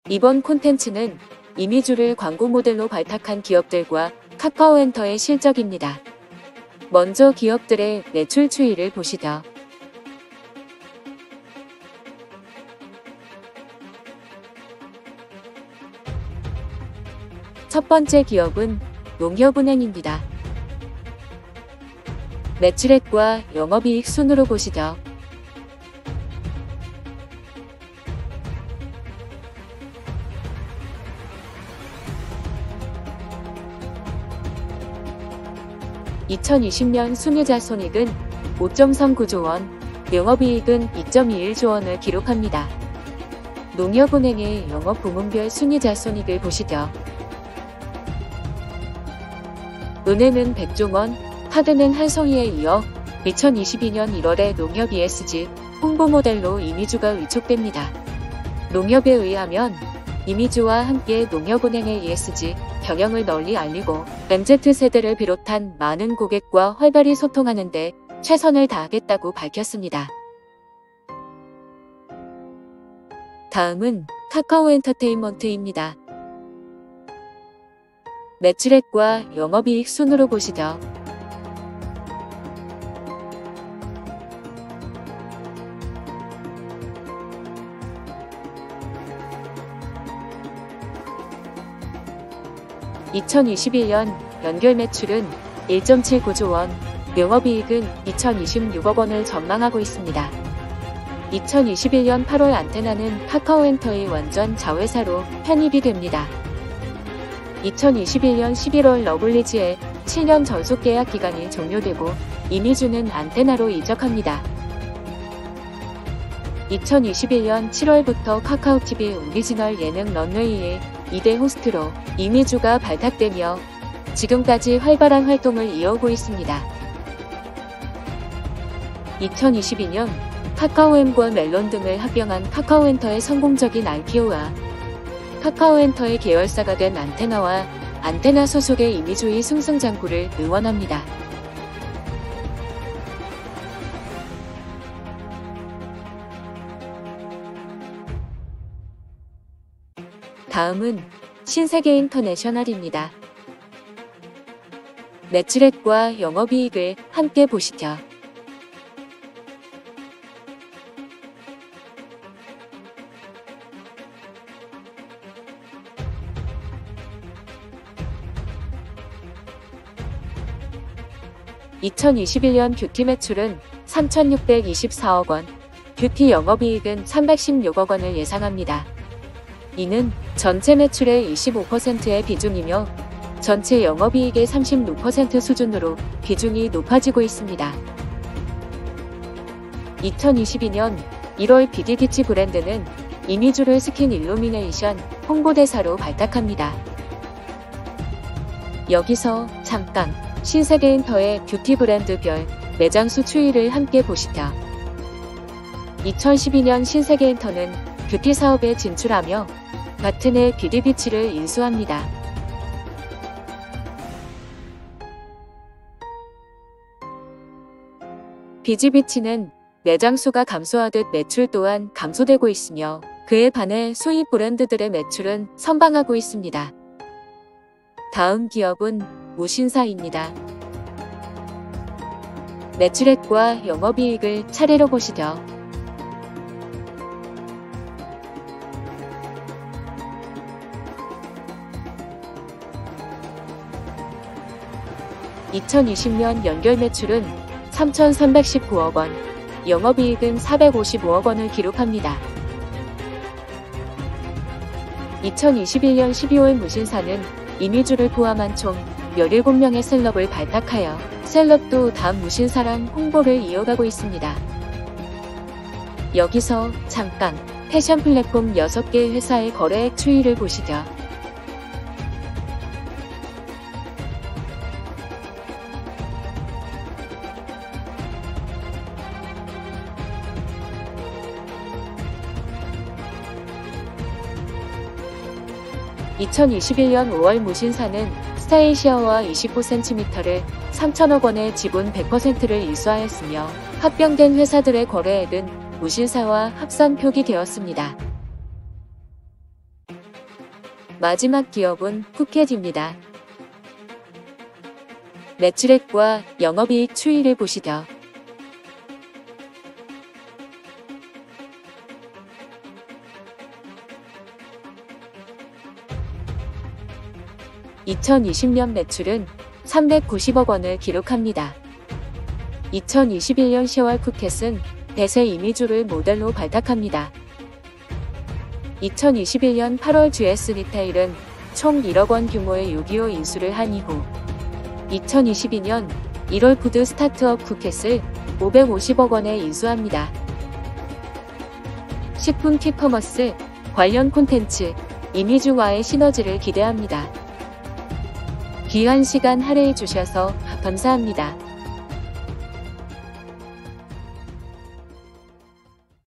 이번 콘텐츠는 이미주를 광고 모델로 발탁한 기업들과 카카오엔터의 실적입니다. 먼저 기업들의 매출 추이를 보시죠. 첫 번째 기업은 농협은행입니다. 매출액과 영업이익 순으로 보시죠. (2020년) 순이자손익은 5.39조 원, 영업이익은 2.21조 원을 기록합니다. 농협은행의 영업부문별 순이자손익을 보시죠. 은행은 백종원, 카드는 한송이에 이어 2022년 1월에 농협 ESG 홍보 모델로 이미주가 위촉됩니다. 농협에 의하면 이미주와 함께 농협은행의 ESG 경영을 널리 알리고 MZ세대를 비롯한 많은 고객과 활발히 소통하는 데 최선을 다하겠다고 밝혔습니다. 다음은 카카오엔터테인먼트입니다. 매출액과 영업이익 순으로 보시죠. (2021년) 연결 매출은 1.79조 원, 영업이익은 2,026억 원을 전망하고 있습니다. 2021년 8월 안테나는 카카오엔터의 완전 자회사로 편입이 됩니다. 2021년 11월 러블리즈의 7년 전속 계약 기간이 종료되고 이미주는 안테나로 이적합니다. 2021년 7월부터 카카오TV 오리지널 예능 런웨이의 2대 호스트로 이미주가 발탁되며 지금까지 활발한 활동을 이어오고 있습니다. 2022년 카카오엠과 멜론 등을 합병한 카카오엔터의 성공적인 IPO와 카카오엔터의 계열사가 된 안테나와 안테나 소속의 이미주의 승승장구를 응원합니다. 다음은 신세계인터내셔널입니다. 매출액과 영업이익을 함께 보시죠. (2021년) 뷰티 매출은 3,624억 원, 뷰티 영업이익은 316억 원을 예상합니다. 이는 전체 매출의 25%의 비중이며 전체 영업이익의 36% 수준으로 비중이 높아지고 있습니다. 2022년 1월 BDD치 브랜드는 이미주를 스킨 일루미네이션 홍보대사로 발탁합니다. 여기서 잠깐 신세계인터의 뷰티 브랜드별 매장수 추이를 함께 보시죠. 2012년 신세계인터는 뷰티 사업에 진출하며 같은 해 BDD치를 인수합니다. BGB치는 매장 수가 감소하듯 매출 또한 감소되고 있으며 그에 반해 수입 브랜드들의 매출은 선방하고 있습니다. 다음 기업은 무신사입니다. 매출액과 영업이익을 차례로 보시죠. (2020년) 연결 매출은 3,319억 원, 영업이익은 455억 원을 기록합니다. 2021년 12월 무신사는 이미주를 포함한 총 17명의 셀럽을 발탁하여 셀럽도 다음 무신사랑 홍보를 이어가고 있습니다. 여기서 잠깐 패션 플랫폼 6개 회사의 거래액 추이를 보시죠. (2021년 5월) 무신사는 스타에이시아와 29cm를 3천억 원의 지분 100%를 인수하였으며 합병된 회사들의 거래액은 무신사와 합산 표기되었습니다. 마지막 기업은 푸켓입니다. 매출액과 영업이익 추이를 보시죠. (2020년) 매출은 390억 원을 기록합니다. 2021년 10월 푸켓은 대세 이미주를 모델로 발탁합니다. 2021년 8월 GS 리테일은 총 1억 원 규모의 6.25 인수를 한 이후 2022년 1월 푸드 스타트업 푸켓을 550억 원에 인수합니다. 식품 키커머스 관련 콘텐츠 이미주와의 시너지를 기대합니다. 귀한 시간 할애해 주셔서 감사합니다.